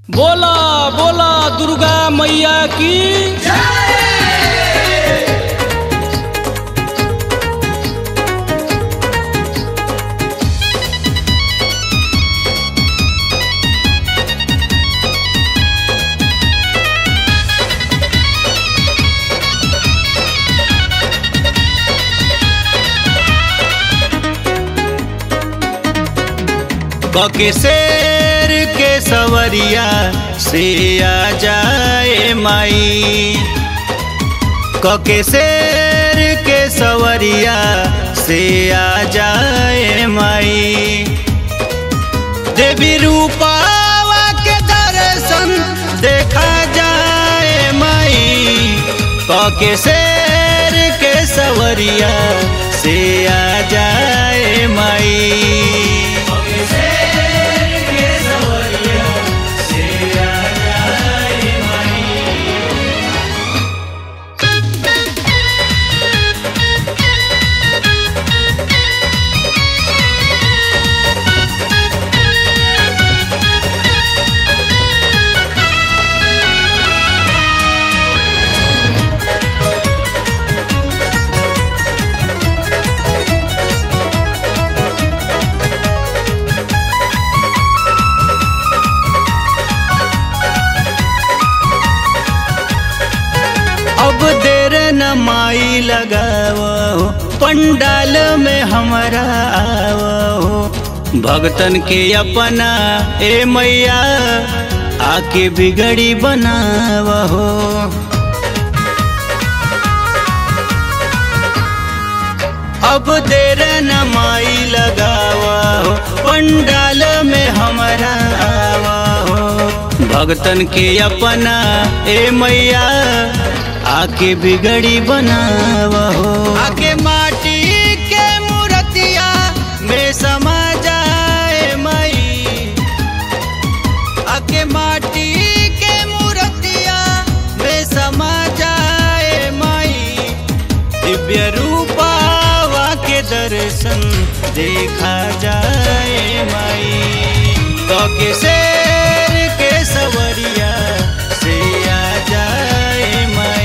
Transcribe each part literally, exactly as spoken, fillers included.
बोला बोला दुर्गा मैया की कके शेर के सवरिया से आ जाए माई, कके शेर के सवरिया से आ जाए माई। देवी रूपावा के दर्शन देखा जाए माई, कके शेर के सवरिया से आ जाए माई। अब देर न माई लगावो, पंडाल में हमारा आवो। भगतन के अपना ए मैया आके बिगड़ी बनावो। अब देर न माई लगावो, पंडाल में हमारा आवो। भगतन के अपना ए मैया आके बिगड़ी बनावो। आके माटी के मूर्तिया में समा जाए माई, आके माटी के मूर्तिया में समा जाए माई। दिव्य रूपावा के दर्शन देखा जाए माई, कके शेर के सवरिया से आ जाए माई।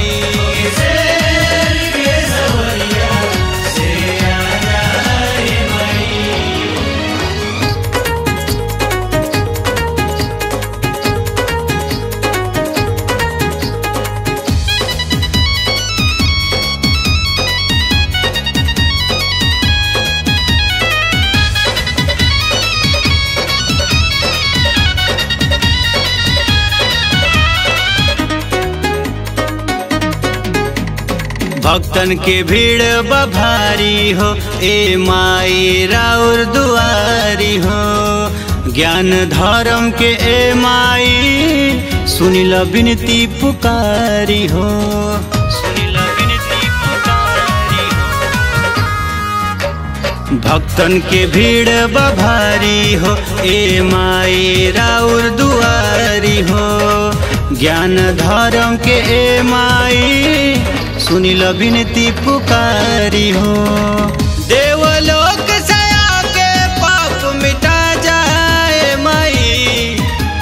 भक्तन के भीड़ बभारी हो, ए माई राउर दुआरी हो। ज्ञान धर्म के ए माई सुनिल बिनती पुकारी हो, सुनिल बिनती पुकारी हो। भक्तन के भीड़ बभारी हो, ए माई राउर दुआरी हो। ज्ञान धर्म के ए माई सुनिल बिनती पुकारी हो। देवलोक से आके पाप मिटा जाए माई,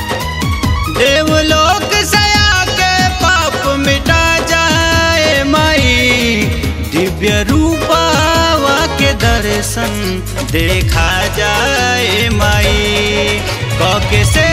देवलोक से आके पाप मिटा जाए माई। दिव्य रूपावा के दर्शन देखा जाए माई, कके से